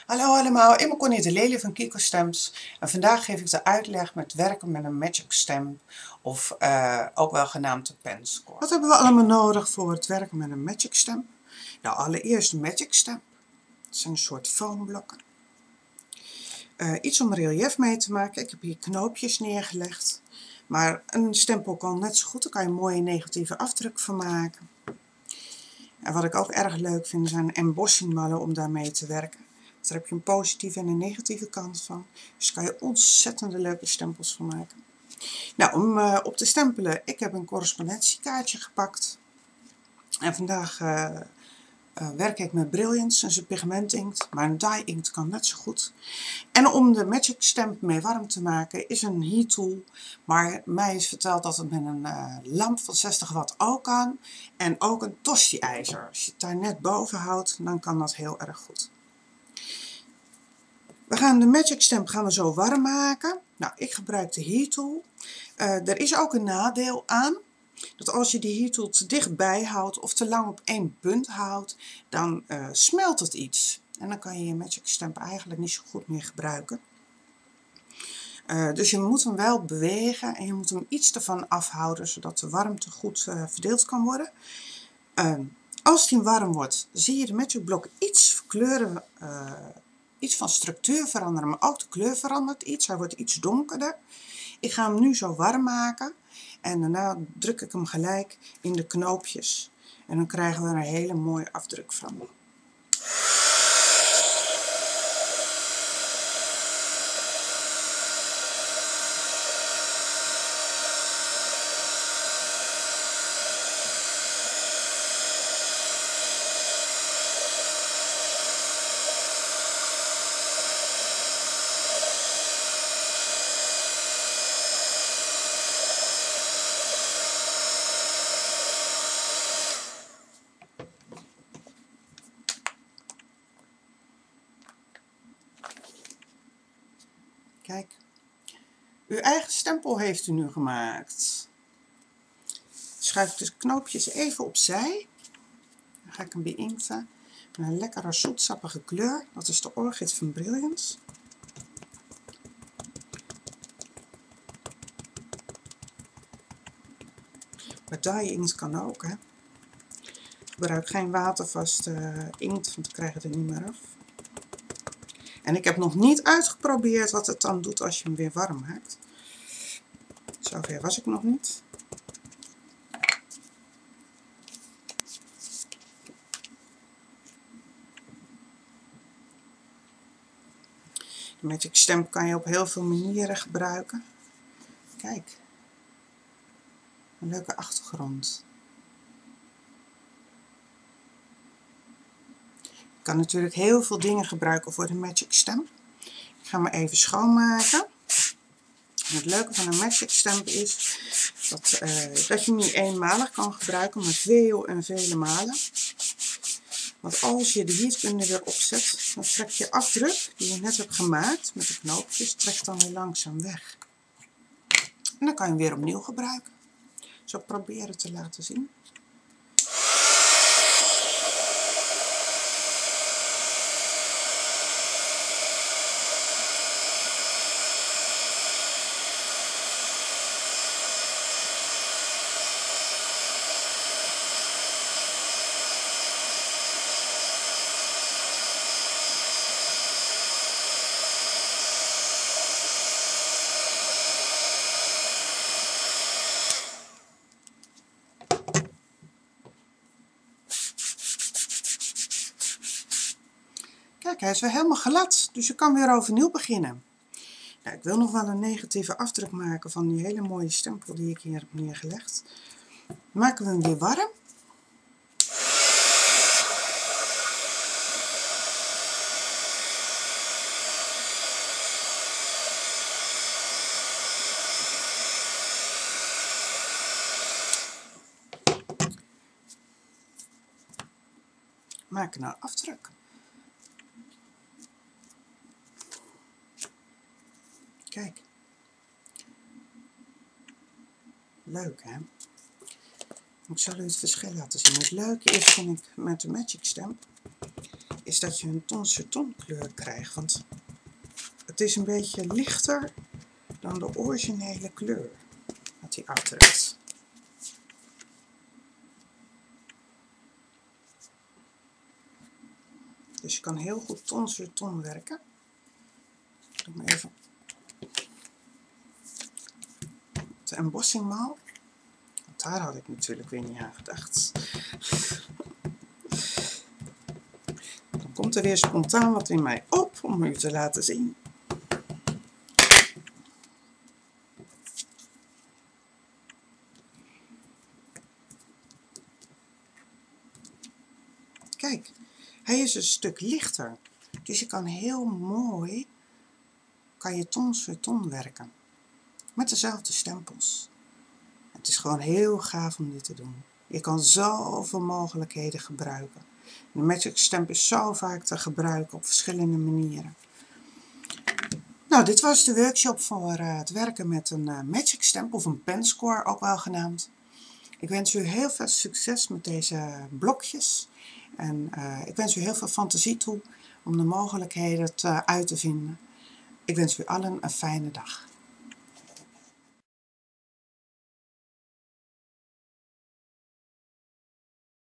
Hallo allemaal, ik ben Connie de Lely van Kiko Stamps en vandaag geef ik de uitleg met werken met een Magic Stamp of ook wel genaamd de penscore. Wat hebben we allemaal nodig voor het werken met een Magic Stamp? Nou, allereerst een Magic Stamp. Dat zijn een soort foamblokken. Iets om relief mee te maken. Ik heb hier knoopjes neergelegd. Maar een stempel kan net zo goed, daar kan je een mooie negatieve afdruk van maken. En wat ik ook erg leuk vind zijn embossingmallen om daarmee te werken. Daar heb je een positieve en een negatieve kant van. Dus daar kan je ontzettende leuke stempels van maken. Nou, om op te stempelen, ik heb een correspondentiekaartje gepakt. En vandaag werk ik met Brilliance, dat is een pigmentinkt, maar een dye inkt kan net zo goed. En om de Magic Stamp mee warm te maken is een heat tool, maar mij is verteld dat het met een lamp van 60 watt ook kan. En ook een tosti-ijzer. Als je het daar net boven houdt, dan kan dat heel erg goed. We gaan de Magic Stamp zo warm maken. Nou, ik gebruik de heat tool. Er is ook een nadeel aan. Dat als je die heat tool te dichtbij houdt of te lang op één punt houdt, dan smelt het iets. En dan kan je je Magic Stamp eigenlijk niet zo goed meer gebruiken. Dus je moet hem wel bewegen en je moet hem iets ervan afhouden, zodat de warmte goed verdeeld kan worden. Als die warm wordt, zie je de Magic blok iets verkleuren, iets van structuur veranderen, maar ook de kleur verandert iets. Hij wordt iets donkerder. Ik ga hem nu zo warm maken en daarna druk ik hem gelijk in de knoopjes. En dan krijgen we er een hele mooie afdruk van. Kijk, uw eigen stempel heeft u nu gemaakt. Schuif de knoopjes even opzij. Dan ga ik hem beinkten met een lekkere zoetsappige kleur. Dat is de Orchid van Brilliance. Maar dye inkt kan ook, hè. Gebruik geen watervaste inkt, want dan krijg je het er niet meer af. En ik heb nog niet uitgeprobeerd wat het dan doet als je hem weer warm maakt. Zover was ik nog niet. De Magic Stamp kan je op heel veel manieren gebruiken. Kijk, een leuke achtergrond. Je kan natuurlijk heel veel dingen gebruiken voor de Magic Stamp. Ik ga hem even schoonmaken. En het leuke van een Magic Stamp is dat je niet eenmalig kan gebruiken, maar veel en vele malen. Want als je de heatgun er weer opzet, dan trekt je afdruk die je net hebt gemaakt met de knoopjes, trekt dan weer langzaam weg. En dan kan je hem weer opnieuw gebruiken. Zo proberen te laten zien. Kijk, hij is weer helemaal glad, dus je kan weer overnieuw beginnen. Nou, ik wil nog wel een negatieve afdruk maken van die hele mooie stempel die ik hier heb neergelegd. Maken we hem weer warm. Maak nou afdruk. Kijk. Leuk, hè? Ik zal u het verschil laten zien. Het leuke is, vind ik, met de Magic Stamp, is dat je een ton kleur krijgt, want het is een beetje lichter dan de originele kleur wat hij afdrukt. Dus je kan heel goed ton werken. Ik doe maar even de embossingmaal. Want daar had ik natuurlijk weer niet aan gedacht. Dan komt er weer spontaan wat in mij op om u te laten zien. Kijk, hij is een stuk lichter. Dus je kan heel mooi, kan je ton werken. Met dezelfde stempels. Het is gewoon heel gaaf om dit te doen. Je kan zoveel mogelijkheden gebruiken. De Magic Stamp is zo vaak te gebruiken op verschillende manieren. Nou, dit was de workshop voor het werken met een Magic Stamp of een penscore ook wel genaamd. Ik wens u heel veel succes met deze blokjes. En ik wens u heel veel fantasie toe om de mogelijkheden uit te vinden. Ik wens u allen een fijne dag.